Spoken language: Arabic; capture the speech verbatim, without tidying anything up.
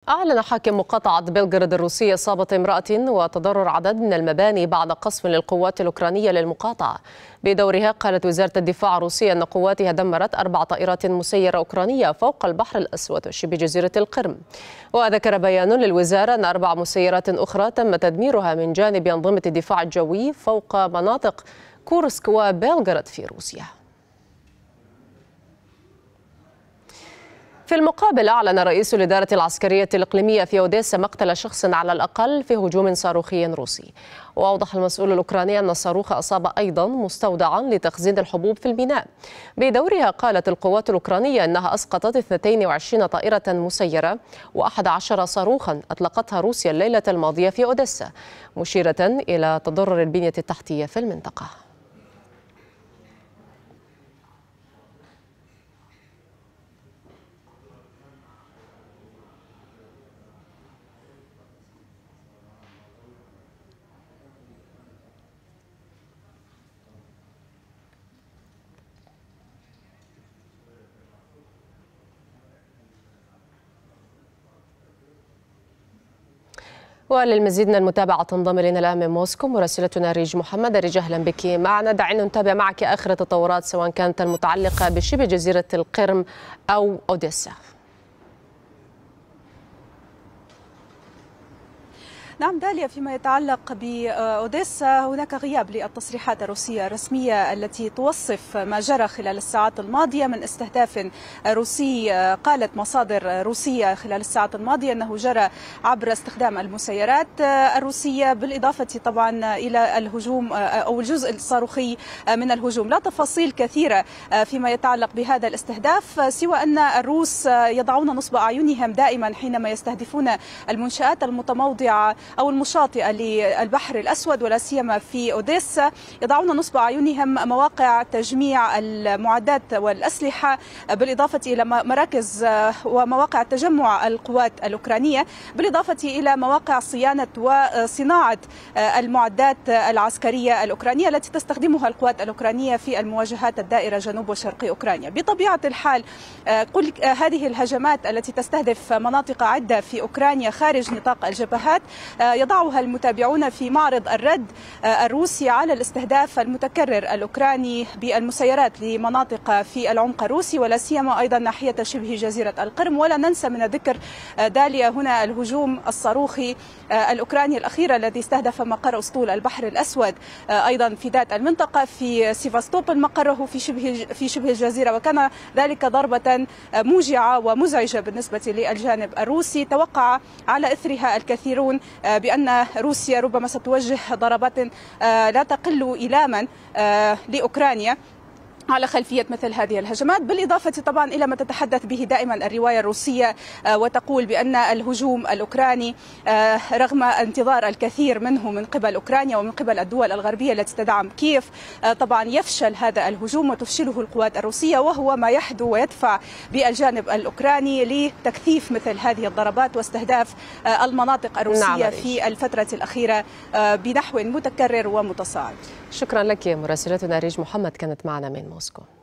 أعلن حاكم مقاطعة بلغراد الروسية إصابة امرأة وتضرر عدد من المباني بعد قصف للقوات الأوكرانية للمقاطعة. بدورها قالت وزارة الدفاع الروسية أن قواتها دمرت أربع طائرات مسيرة أوكرانية فوق البحر الأسود وشبه جزيرة القرم. وذكر بيان للوزارة أن أربع مسيرات أخرى تم تدميرها من جانب أنظمة الدفاع الجوي فوق مناطق كورسك وبلغراد في روسيا. في المقابل أعلن رئيس الإدارة العسكرية الإقليمية في أوديسا مقتل شخص على الأقل في هجوم صاروخي روسي. وأوضح المسؤول الأوكراني أن الصاروخ أصاب أيضا مستودعا لتخزين الحبوب في الميناء. بدورها قالت القوات الأوكرانية أنها أسقطت اثنتين وعشرين طائرة مسيرة وأحد عشر صاروخا أطلقتها روسيا الليلة الماضية في أوديسا، مشيرة إلى تضرر البنية التحتية في المنطقة. وللمزيد من المتابعة تنضم إلينا الآن من موسكو مراسلتنا ريج محمد. ريج، أهلا بك معنا. دعينا نتابع معك آخر التطورات سواء كانت المتعلقة بشبه جزيرة القرم أو أوديسا. نعم داليا، فيما يتعلق بأوديسا هناك غياب للتصريحات الروسية الرسمية التي توصف ما جرى خلال الساعات الماضية من استهداف روسي. قالت مصادر روسية خلال الساعات الماضية أنه جرى عبر استخدام المسيرات الروسية، بالإضافة طبعا إلى الهجوم أو الجزء الصاروخي من الهجوم. لا تفاصيل كثيرة فيما يتعلق بهذا الاستهداف، سوى أن الروس يضعون نصب أعينهم دائما حينما يستهدفون المنشآت المتموضعة أو المشاطئة للبحر الأسود ولا سيما في أوديسا. يضعون نصب أعينهم مواقع تجميع المعدات والأسلحة، بالإضافة إلى مراكز ومواقع تجمع القوات الأوكرانية، بالإضافة إلى مواقع صيانة وصناعة المعدات العسكرية الأوكرانية التي تستخدمها القوات الأوكرانية في المواجهات الدائرة جنوب وشرق أوكرانيا. بطبيعة الحال كل هذه الهجمات التي تستهدف مناطق عدة في أوكرانيا خارج نطاق الجبهات يضعها المتابعون في معرض الرد الروسي على الاستهداف المتكرر الأوكراني بالمسيرات لمناطق في العمق الروسي ولا سيما أيضا ناحية شبه جزيرة القرم. ولا ننسى من الذكر داليا هنا الهجوم الصاروخي الأوكراني الأخير الذي استهدف مقر أسطول البحر الأسود أيضا في ذات المنطقة في سيفاستوبل مقره في شبه في شبه الجزيرة، وكان ذلك ضربة موجعة ومزعجة بالنسبة للجانب الروسي. توقع على إثرها الكثيرون بأن روسيا ربما ستوجه ضربات لا تقل إيلاما لأوكرانيا على خلفية مثل هذه الهجمات، بالإضافة طبعا إلى ما تتحدث به دائما الرواية الروسية وتقول بأن الهجوم الأوكراني رغم انتظار الكثير منه من قبل أوكرانيا ومن قبل الدول الغربية التي تدعم كييف، طبعا يفشل هذا الهجوم وتفشله القوات الروسية، وهو ما يحدو ويدفع بالجانب الأوكراني لتكثيف مثل هذه الضربات واستهداف المناطق الروسية نعم في الفترة الأخيرة بنحو متكرر ومتصاعد. شكرا لك مراسلتنا ريج محمد كانت معنا من موسكو.